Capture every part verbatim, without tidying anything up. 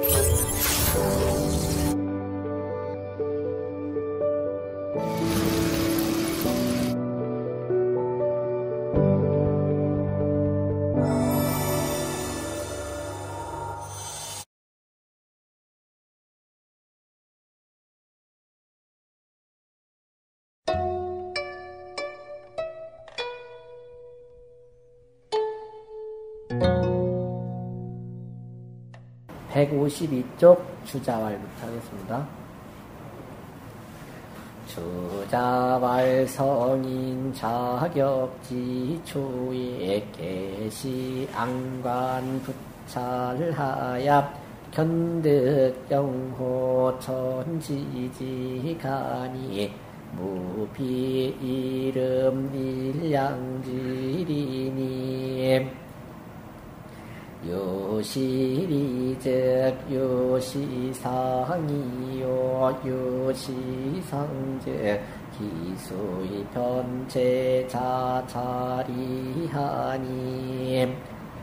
백오십이 쪽 주자왈부터 하겠습니다. 주자왈 성인 자격지 초에 계시 안관 부찰하야 견득 영호 천지지가니 무비 이름 일량지리니 요시리즉 요시상이요 요시상즉 기수의 변체 자자리하니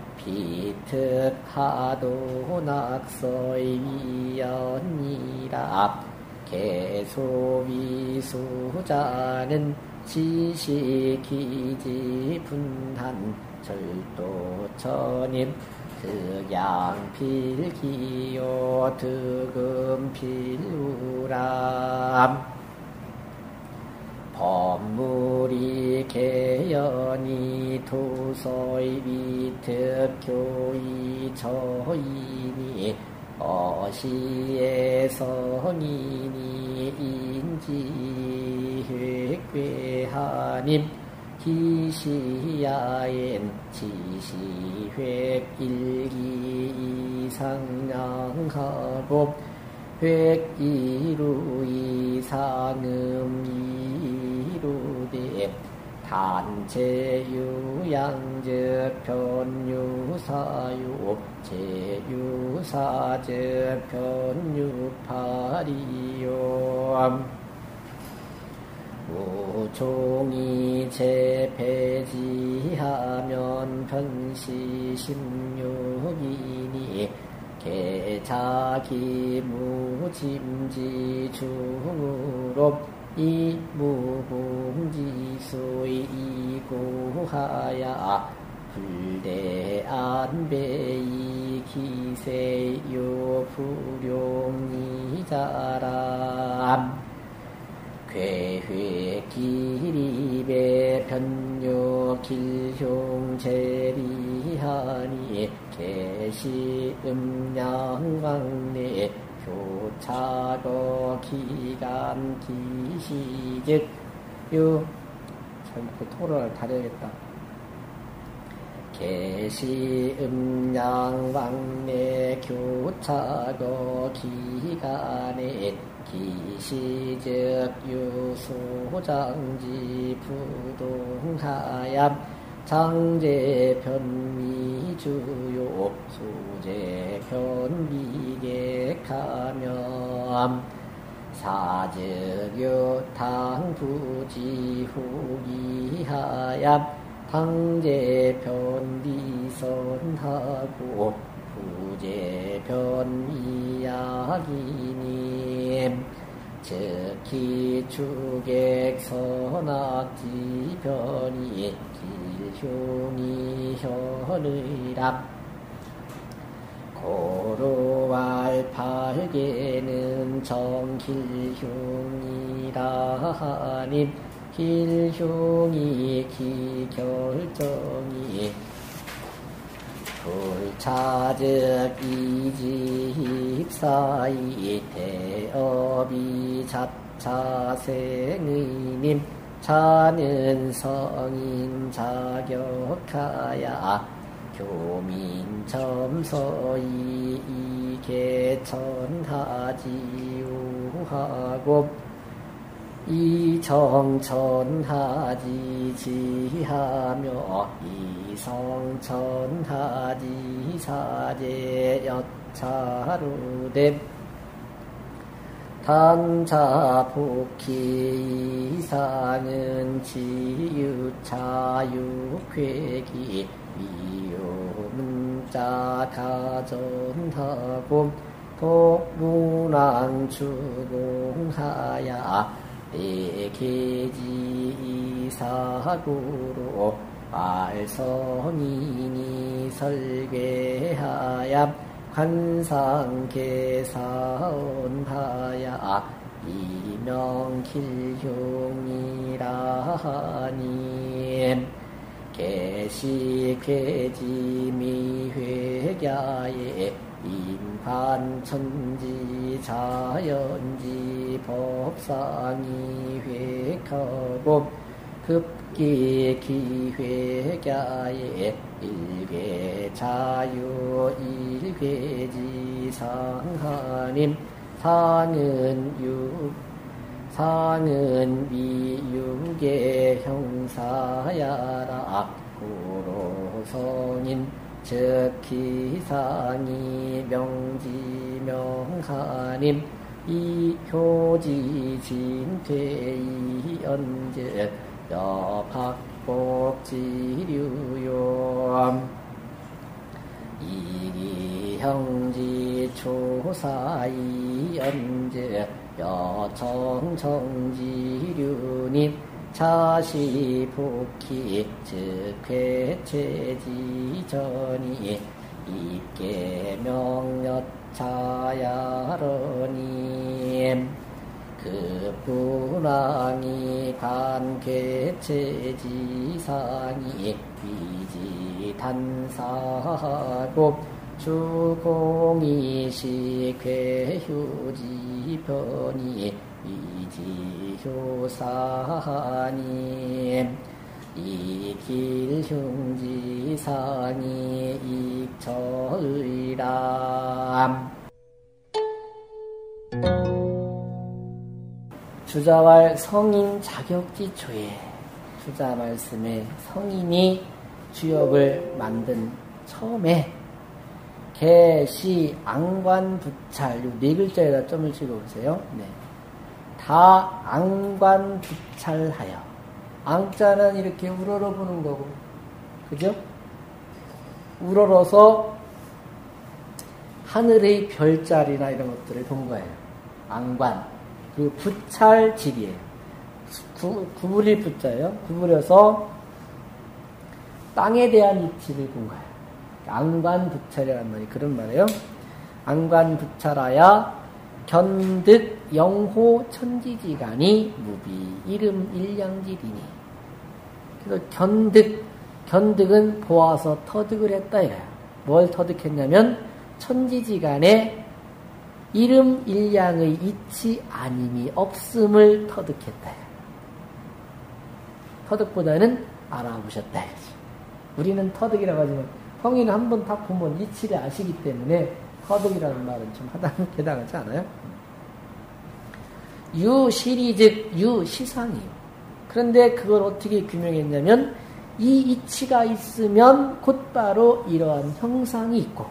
비특하도 낙서의 위연이라 개소위수자는 지식기지 분한 절도천임 득양필기요 득음필우람 법물이 개연이 도서의 위특교의 저인이 어시의 성인이 인지획괴하님 기시야엔 지시획 일기 이상량하고 획이루 이상음 이루되 단체 유양즉 변유사유 제유사즉 변유파리요 무종이 재배지하면 변시 십육이니 개자기 무짐지 중으로 이무공지수의 이고하야 불대안배이 기세요 불용이자람 괴회 기립의 변요 길흉 제리하니 개시 음양왕내 교차거 기간 기시즉 요 참 그 토론을 다려야겠다. 개시 음양왕내 교차거 기간에 기시즉 유소장지 부동하얌 장제변미주요 소제변미객하면 사즉요 당부지후기하얌 당제변미선하고 부제변미약이니 즉히 주객선악지변이 길흉이 현의랍 고로왈 팔계는 정길흉이라 하니 길흉이 기결정이 불차즉 이집사이 대업이 잡차생의님 차는 성인 자격하야 교민점서이 이개천하지우하고 이정천하지 지하며 이성천하지 사제 여차루됨 단자복희 이상은 지유차육회기 위요문자 가전하고 도문왕 추공하야 내계지 이사구로 알성인이 설계하야 관상계사온하야 이명길흉이라니 계시괴지미회야에 임판천지 자연지 법상이 회하고 급기 기회야에 일괴 자유 일괴지 상하님 상은 유 상은 미육의 형사야라 고로성인 즉 기상이 명지명하님 이효지 진퇴이 언제 여박복지류요 이기형지 초사이 언제 여청청지류님 차시복희 즉회체지전이 입계명여차야러니 급분왕이 간쾌체지상이 위지단사고 주공이식회휴지편이 이지효사니 이길흉지상이 익처의람 주자왈 성인 자격지초에 주자 말씀에 성인이 주역을 만든 처음에 개시 앙관부찰 요 네 글자에다 점을 찍어보세요. 네. 다 앙관부찰하여 앙자는 이렇게 우러러 보는 거고 그죠? 우러러서 하늘의 별자리나 이런 것들을 본 거예요. 앙관 그 부찰질이에요. 구, 구부릴 부자예요. 구부려서 땅에 대한 이치를 본 거예요. 앙관부찰이라는 말이 그런 말이에요. 앙관부찰하야 견득 영호 천지지간이 무비 이름 일량지리니. 그래서 견득 견득은 보아서 터득을 했다 이거야. 뭘 터득했냐면 천지지간에 이름 일량의 이치 아님이 없음을 터득했다. 터득보다는 알아보셨다. 우리는 터득이라고 하지만 성인은 한 번 딱 보면 이치를 아시기 때문에 터득이라는 말은 좀 해당하지 않아요? 유시리즉 유시상이요. 그런데 그걸 어떻게 규명했냐면 이 이치가 있으면 곧바로 이러한 형상이 있고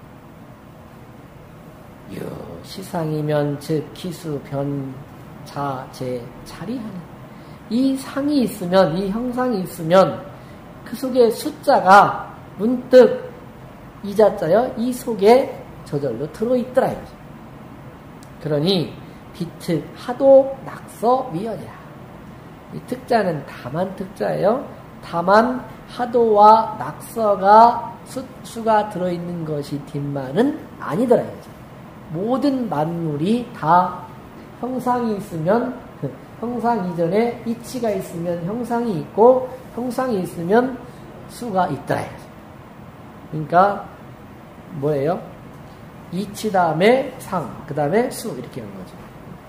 유시상이면 즉 기수 변자 제 자리하는 이 상이 있으면 이 형상이 있으면 그 속에 숫자가 문득 이자자요 이 속에 저절로 들어있더라 이거죠. 그러니 비특 하도 낙서 위연이라. 이 특자는 다만 특자예요. 다만 하도와 낙서가 수, 수가 들어있는 것이 뒷만은 아니더라 이거죠. 모든 만물이 다 형상이 있으면 형상 이전에 이치가 있으면 형상이 있고 형상이 있으면 수가 있더라 이거죠. 그러니까 뭐예요? 이치 다음에 상, 그 다음에 수 이렇게 하는 거죠.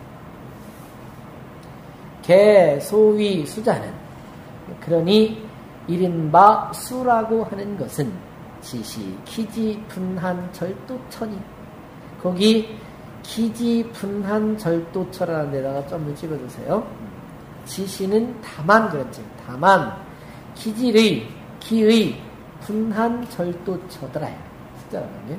개, 소위, 수자는 그러니 이른바 수라고 하는 것은 지시, 기지, 분한, 절도천이 거기 기지, 분한, 절도천이라는 데다가 점을 찍어주세요. 지시는 다만 그랬지. 다만 기지의, 기의, 분한, 절도처더라. 숫자라는 게.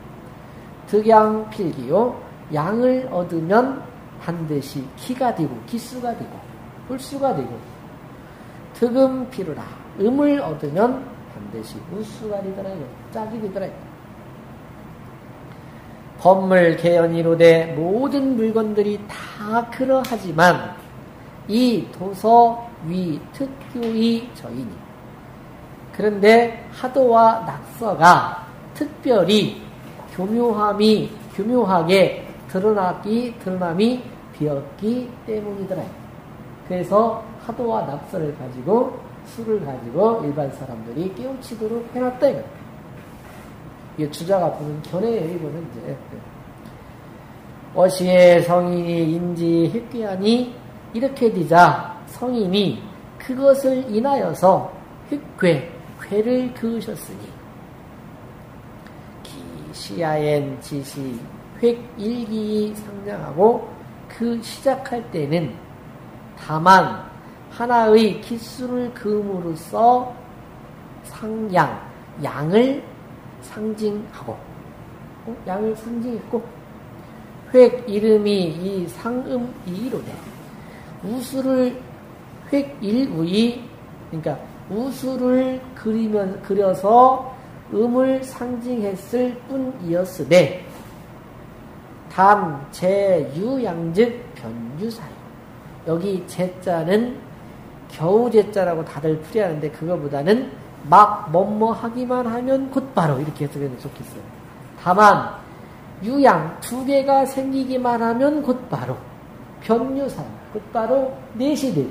득양 필기요. 양을 얻으면 반드시 기가 되고 기수가 되고 홀수가 되고 득음 필요라. 음을 얻으면 반드시 우수가 되더라. 짝이 되더라. 법물 개연이로되 모든 물건들이 다 그러하지만 이 도서 위 특유의 저이니. 그런데 하도와 낙서가 특별히 교묘함이 교묘하게 드러나기 드러남이 비었기 때문이더라. 그래서 하도와 낙서를 가지고 수를 가지고 일반 사람들이 깨우치도록 해놨다 이거예요. 이게 주자가 보는 견해예요. 이거는 이제 어시의 성인이 인지 획괴하니 이렇게 되자 성인이 그것을 인하여서 획괴 괴를 그으셨으니 기시야엔 지시 획일기 상장하고 그 시작할 때는 다만 하나의 기수를 그음으로써 상양 양을 상징하고 어? 양을 상징했고 획 이름이 이 상음 이로되 우수를 획 일의 그러니까 우수를 그리면 그려서 음을 상징했을 뿐이었으되 담 제유양즉 변유사요. 여기 제자는 겨우 제자라고 다들 풀이하는데 그거보다는 막 뭐뭐 하기만 하면 곧바로 이렇게 해석해도 좋겠어요. 다만 유양 두 개가 생기기만 하면 곧바로 변유사 곧바로 넷이 되고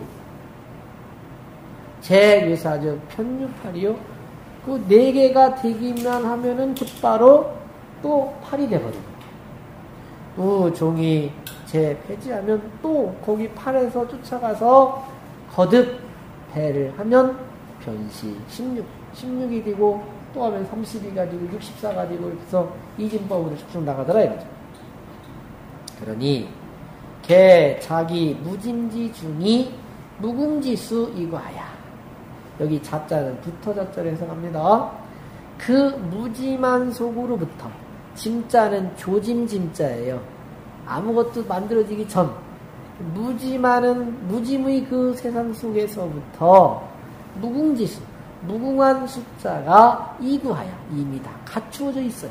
제유사즉 편유팔이요. 그 네 개가 되기만 하면은 곧바로 또 팔이 돼버리고 우 종이 제 폐지하면 또 거기 팔에서 쫓아가서 거듭 배를 하면 변시 십육, 십육이 되고 또 하면 삼십이가 되고 육십사가 되고 그래서 이진법으로 쭉쭉 나가더라 이거죠. 그러니 개 자기 무짐지 중이 무궁지수 이과야. 여기 자자는 붙어자자를 해석합니다. 그 무짐한 속으로부터 짐자는 조짐짐자예요. 아무것도 만들어지기 전 무짐하는 무짐의 그 세상 속에서부터 무궁지수 무궁한 숫자가 이구하여 이미 다 갖추어져 있어요.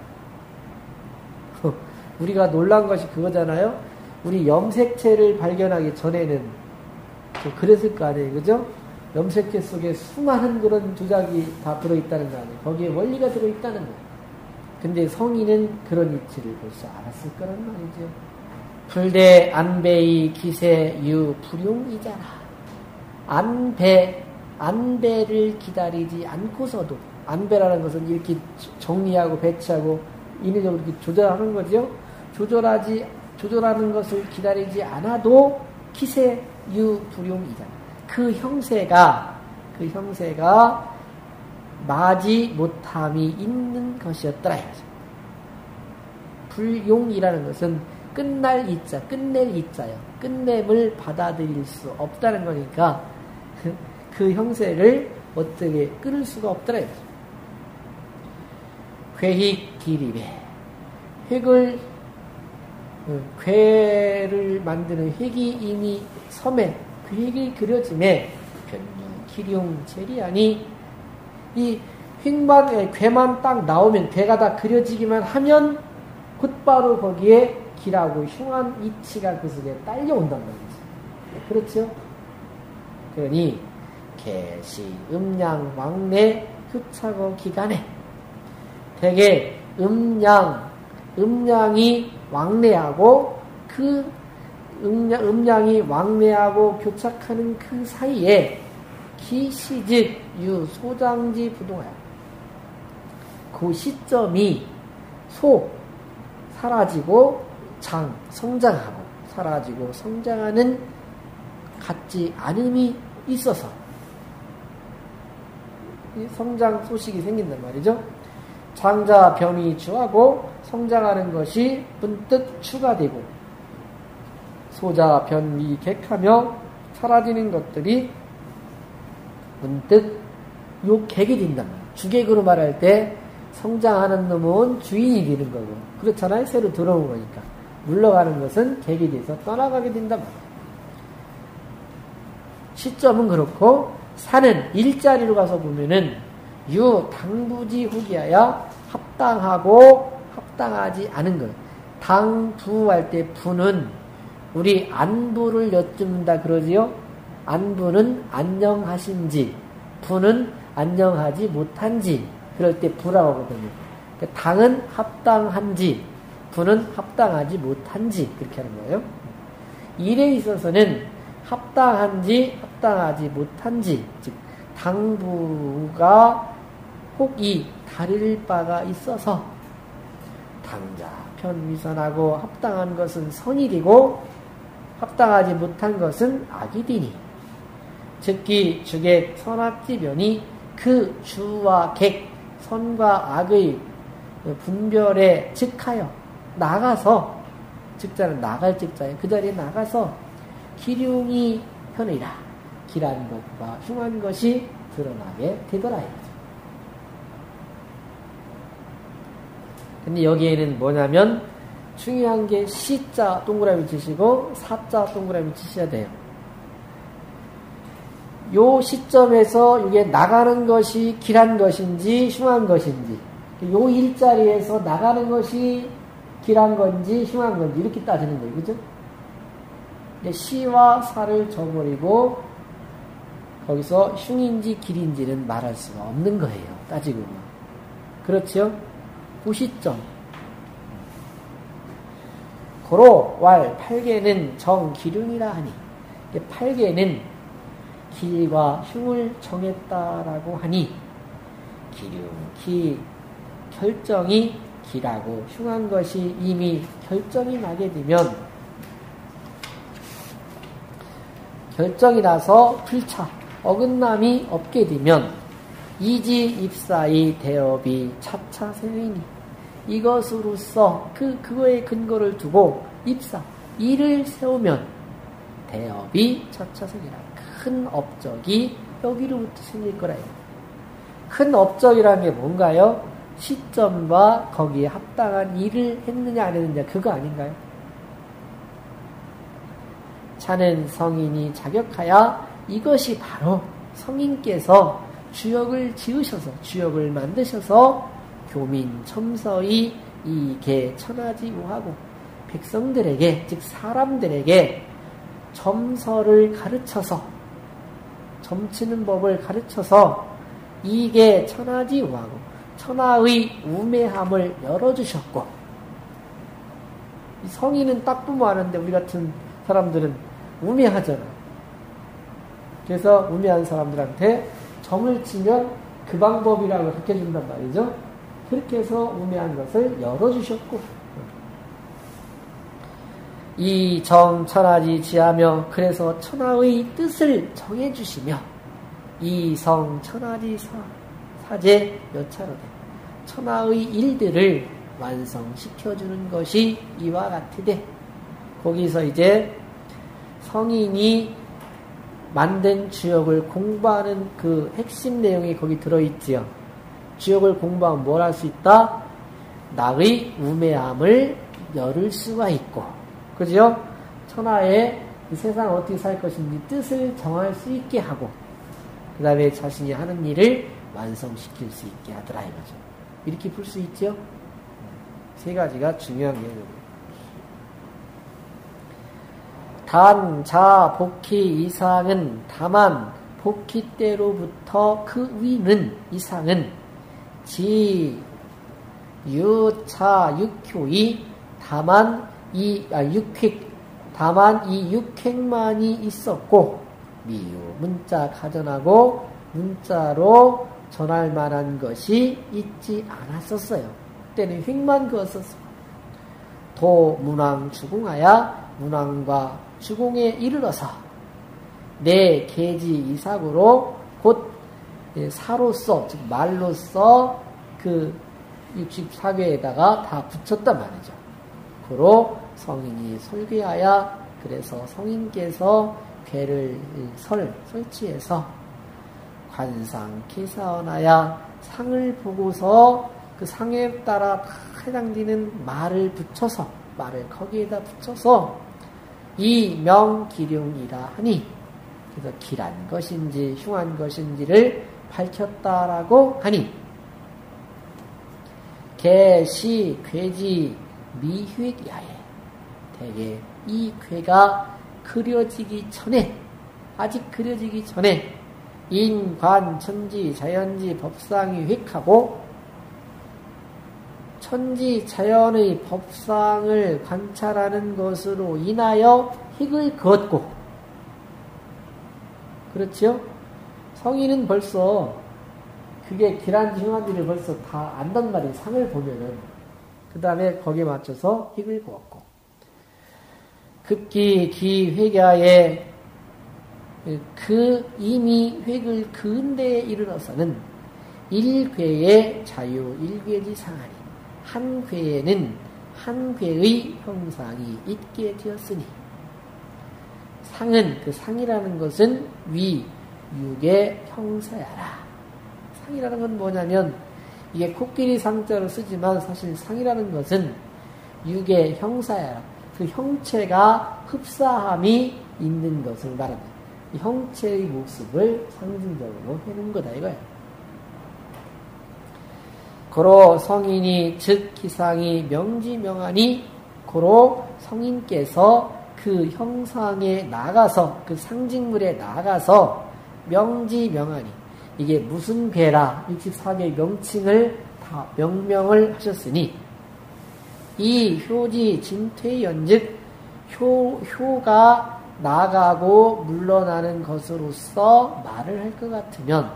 우리가 놀란 것이 그거잖아요. 우리 염색체를 발견하기 전에는 좀 그랬을 거 아니에요. 그죠? 염색체 속에 수많은 그런 조작이 다 들어있다는 거 아니에요. 거기에 원리가 들어있다는 거예요. 근데 성인은 그런 이치를 벌써 알았을 거란 말이죠. 불대 안배의 기세 유 불용이잖아. 안배, 안배를 기다리지 않고서도, 안배라는 것은 이렇게 정리하고 배치하고 인위적으로 이렇게 조절하는 거죠. 조절하지, 조절하는 것을 기다리지 않아도 기세 유 불용이잖아. 그 형세가, 그 형세가 마지 못함이 있는 것이었더라. 불용이라는 것은 끝날 이자, 끝낼 이자요. 끝냄을 받아들일 수 없다는 거니까 그 형세를 어떻게 끊을 수가 없더라. 괴익 기립에 획을 괴를 만드는 획이 이미 섬에 획이 그려짐에 변유 기룡 제리하니 이 획만 괴만 딱 나오면 괴가 다 그려지기만 하면 곧바로 거기에 기라고 흉한 이치가 그 속에 딸려온단 말이지. 그렇죠? 그러니 개시 음양 왕래 흡착어 기간에 되게 음양 음양이 왕래하고 그 음양, 음양이 왕래하고 교착하는 그 사이에 기시즉 유 소장지 부동하여 그 시점이 소 사라지고 장 성장하고 사라지고 성장하는 같지 않음이 있어서 성장 소식이 생긴단 말이죠. 장자 변이 주하고 성장하는 것이 문득 추가되고 소자 변이 객하며 사라지는 것들이 문득 요 객이 된단 말이에요. 주객으로 말할 때 성장하는 놈은 주인이 되는 거고 그렇잖아요. 새로 들어온 거니까 물러가는 것은 객이 돼서 떠나가게 된단 말이에요. 시점은 그렇고 사는 일자리로 가서 보면은 유 당부지 후기하여 합당하고 합당하지 않은 것. 당부할 때 부는 우리 안부를 여쭙는다 그러지요. 안부는 안녕하신지, 부는 안녕하지 못한지, 그럴 때 부라고 하거든요. 당은 합당한지, 부는 합당하지 못한지, 그렇게 하는 거예요. 일에 있어서는 합당한지, 합당하지 못한지, 즉, 당부가 혹이 다를 바가 있어서, 당자, 편위선하고 합당한 것은 선일이고, 합당하지 못한 것은 악이디니. 즉기 주객 선악지변이 그 주와 객, 선과 악의 분별에 즉하여 나가서, 즉자는 나갈 즉자에 그 자리에 나가서 기륭이 현이라, 길한 것과 흉한 것이 드러나게 되더라. 근데 여기에는 뭐냐면 중요한 게 시자 동그라미 치시고 사자 동그라미 치셔야 돼요. 요 시점에서 이게 나가는 것이 길한 것인지 흉한 것인지, 요 일자리에서 나가는 것이 길한 건지 흉한 건지 이렇게 따지는 거예요. 그죠? 시와 사를 저버리고 거기서 흉인지 길인지는 말할 수가 없는 거예요. 따지고 보면. 그렇죠? 그 시점. 고로 왈 팔계는 정기륜이라 하니, 팔계는 길과 흉을 정했다라고 하니, 기륜, 기, 결정이 기라고 흉한 것이 이미 결정이 나게 되면, 결정이 나서 필차, 어긋남이 없게 되면, 이지 입사의 대업이 차차 생이니, 이것으로서 그, 그거에 근거를 두고 입사, 일을 세우면 대업이 차차 생기라. 큰 업적이 여기로부터 생길 거라요. 큰 업적이라는 게 뭔가요? 시점과 거기에 합당한 일을 했느냐 안 했느냐 그거 아닌가요? 차는 성인이 자격하여 이것이 바로 성인께서 주역을 지으셔서 주역을 만드셔서 교민 첨서의 이계 천하지우하고 백성들에게 즉 사람들에게 점서를 가르쳐서 점치는 법을 가르쳐서 이계 천하지우하고 천하의 우매함을 열어주셨고, 성인은 딱 보면 아는데 우리 같은 사람들은 우매하잖아. 그래서 우매한 사람들한테 점을 치면 그 방법이라고 가르쳐준단 말이죠. 그렇게 해서 우매한 것을 열어주셨고, 이 정 천하지 지하며 그래서 천하의 뜻을 정해주시며, 이 성 천하지 사, 사제 여차로되 천하의 일들을 완성시켜주는 것이 이와 같으되, 거기서 이제 성인이 만든 주역을 공부하는 그 핵심 내용이 거기 들어있지요. 주역을 공부하면 뭘 할 수 있다? 나의 우매함을 열을 수가 있고, 그죠? 천하에 이 세상 어떻게 살 것인지 뜻을 정할 수 있게 하고, 그 다음에 자신이 하는 일을 완성시킬 수 있게 하더라 이거죠. 이렇게 풀 수 있죠? 세 가지가 중요한 개념이에요. 단, 자, 복희 이상은 다만 복희 때로부터 그 위는 이상은 지, 유, 차, 육효이 다만 이, 아, 육획, 다만 이 육획만이 있었고, 미유, 문자 가전하고 문자로 전할 만한 것이 있지 않았었어요. 그때는 획만 그었었어. 도, 문왕, 주공하여 문왕과 주공에 이르러서 내 계지 이삭으로 곧 사로서, 즉 말로서 그 육십사 괴에다가 다 붙였단 말이죠. 그로 성인이 설계하여, 그래서 성인께서 괴를 설, 설치해서 관상 기사언하여 상을 보고서 그 상에 따라 다 해당되는 말을 붙여서, 말을 거기에다 붙여서 이 명기륭이라 하니, 그래서 길한 것인지 흉한 것인지를 밝혔다라고 하니, 개, 시, 괴지, 미획야에 대개 이 괴가 그려지기 전에, 아직 그려지기 전에 인, 관, 천지, 자연지, 법상이 획하고 천지, 자연의 법상을 관찰하는 것으로 인하여 획을 그었고, 그렇죠? 성인은 벌써 그게 기란지, 흉한지를 벌써 다 안단 말이에요. 상을 보면은. 그 다음에 거기에 맞춰서 획을 그었고. 급기, 기, 회가에 그 이미 획을 그은 데에 이르러서는 일괴의 자유, 일괴지 상하니 한 괴에는 한 괴의 형상이 있게 되었으니 상은, 그 상이라는 것은 위, 육의 형사야라. 상이라는 건 뭐냐면 이게 코끼리 상자로 쓰지만 사실 상이라는 것은 육의 형사야라. 그 형체가 흡사함이 있는 것을 말합니다. 이 형체의 모습을 상징적으로 해놓은 거다 이거예요. 고로 성인이 즉 기상이 명지명하니 고로 성인께서 그 형상에 나가서 그 상징물에 나가서 명지명하니 이게 무슨 괴라 육십사 개의 명칭을 다 명명을 하셨으니 이 효지 진퇴연즉 효, 효가 나가고 물러나는 것으로서 말을 할 것 같으면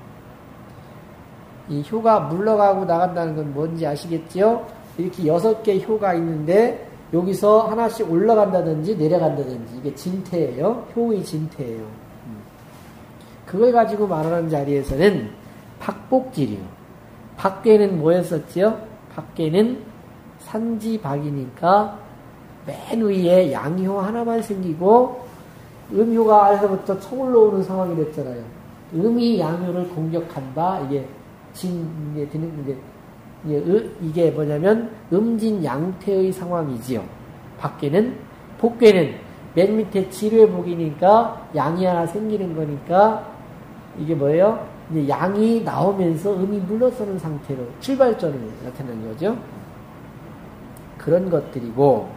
이 효가 물러가고 나간다는 건 뭔지 아시겠지요? 이렇게 여섯 개 효가 있는데 여기서 하나씩 올라간다든지 내려간다든지 이게 진퇴예요. 효의 진퇴예요. 그걸 가지고 말하는 자리에서는 박복지류. 밖에는 뭐였었지요? 밖에는 산지박이니까 맨 위에 양효 하나만 생기고 음효가 아래서부터 쳐올라 오는 상황이 됐잖아요. 음이 양효를 공격한다. 이게 진, 이게 드는, 이게, 이게, 이게 뭐냐면 음진양퇴의 상황이지요. 밖에는, 복괴는 맨 밑에 지뢰복이니까 양이 하나 생기는 거니까 이게 뭐예요? 이제 양이 나오면서 음이 물러서는 상태로 출발점을 나타내는 거죠. 그런 것들이고,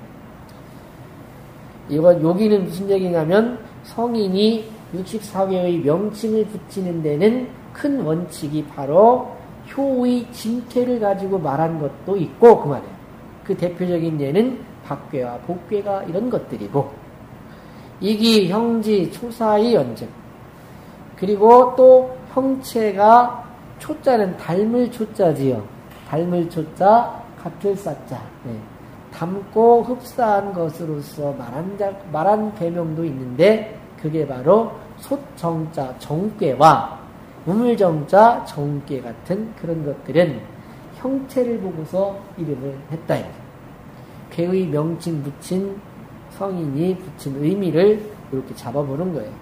이건 여기는 무슨 얘기냐면 성인이 육십사 개의 명칭을 붙이는 데는 큰 원칙이 바로 효의 진퇴를 가지고 말한 것도 있고 그 말이에요. 그 대표적인 예는 박괴와 복괴가 이런 것들이고 이기, 형지, 초사의 연증 그리고 또 형체가 초자는 닮을 초자지요. 닮을 초자, 같을 사자 네. 닮고 흡사한 것으로서 말한, 자, 말한 배명도 있는데 그게 바로 솥정자, 정괴와 우물정자, 정괴 같은 그런 것들은 형체를 보고서 이름을 했다. 괴의 명칭 붙인 성인이 붙인 의미를 이렇게 잡아보는 거예요.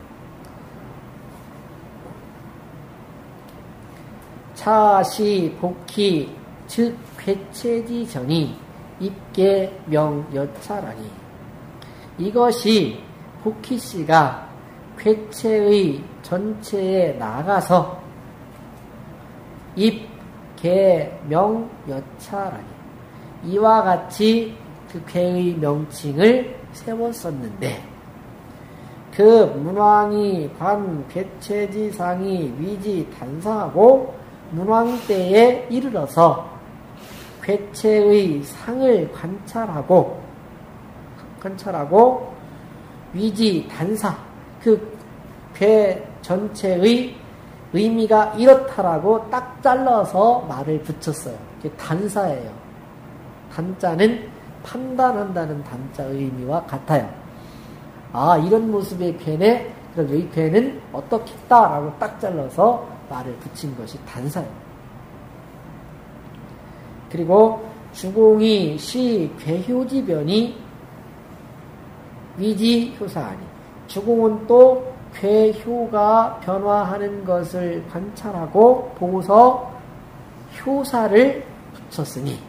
차시, 복희, 즉 괴체지 전이 입계 명여차라니 이것이 복희씨가 괴체의 전체에 나가서 입, 계, 명, 여차라니 이와 같이 그 괴의 명칭을 세웠었는데 그 문왕이 관, 괴체지상이 위지 단사하고 문왕 때에 이르러서 괴체의 상을 관찰하고 관찰하고 위지 단사 그 괴 전체의 의미가 이렇다라고 딱 잘라서 말을 붙였어요. 이게 단사예요. 단자는 판단한다는 단자 의미와 같아요. 아 이런 모습의 괴네 그럼 이 괴는 어떻게 했다라고 딱 잘라서 말을 붙인 것이 단사예요. 그리고 주공이 시 괴효지변이 위지효사하니 주공은 또 괴효가 변화하는 것을 관찰하고 보고서 효사를 붙였으니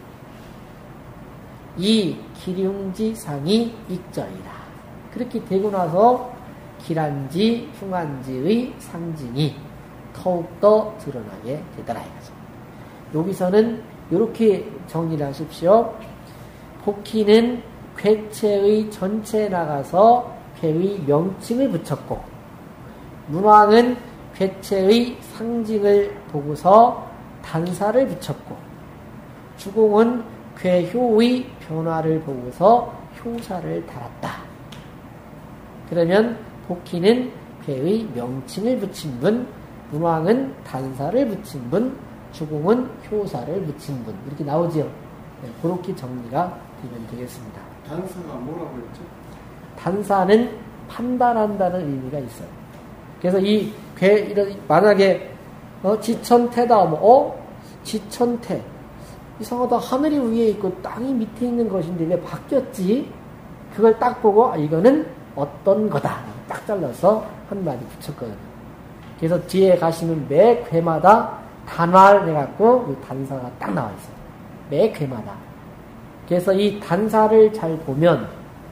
이 기륭지상이 익절이라. 그렇게 되고 나서 기란지, 흉한지의 상징이 더욱더 드러나게 되더라. 여기서는 이렇게 정리를 하십시오. 복희는 쾌체의 전체에 나가서 쾌의 명칭을 붙였고, 문왕은 쾌체의 상징을 보고서 단사를 붙였고, 주공은 쾌효의 변화를 보고서 효사를 달았다. 그러면 복희는 쾌의 명칭을 붙인 분, 문왕은 단사를 붙인 분, 주공은 효사를 붙인 분. 이렇게 나오죠. 네, 그렇게 정리가 되면 되겠습니다. 단사가 뭐라고 했죠? 단사는 판단한다는 의미가 있어요. 그래서 이 괴, 이런, 만약에, 어, 지천태다, 뭐, 어? 지천태. 이상하다. 하늘이 위에 있고 땅이 밑에 있는 것인데 왜 바뀌었지? 그걸 딱 보고, 아, 이거는 어떤 거다. 딱 잘라서 한마디 붙였거든요. 그래서 뒤에 가시면 매 괴마다 단화를 해갖고 단사가 딱 나와 있어요. 매 괴마다. 그래서 이 단사를 잘 보면,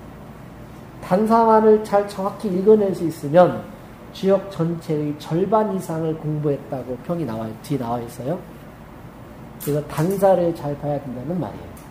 단사만을 잘 정확히 읽어낼 수 있으면 지역 전체의 절반 이상을 공부했다고 평이 나와, 뒤에 나와 있어요. 그래서 단사를 잘 봐야 된다는 말이에요.